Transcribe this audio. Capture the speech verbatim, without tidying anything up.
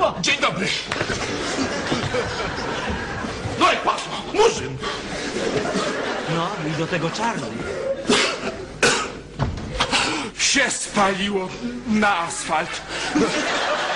państwo! Dzień dobry. No i pasmo, murzyn. No i do tego czarny. Się spaliło na asfalt.